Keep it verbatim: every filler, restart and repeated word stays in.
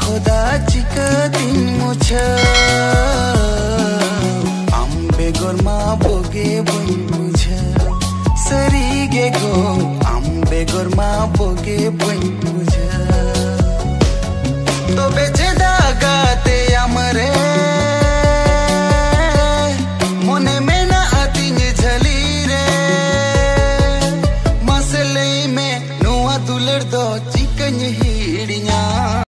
खुदा चिकतिन मुझे आम बेगर मा बोगे बन मुझे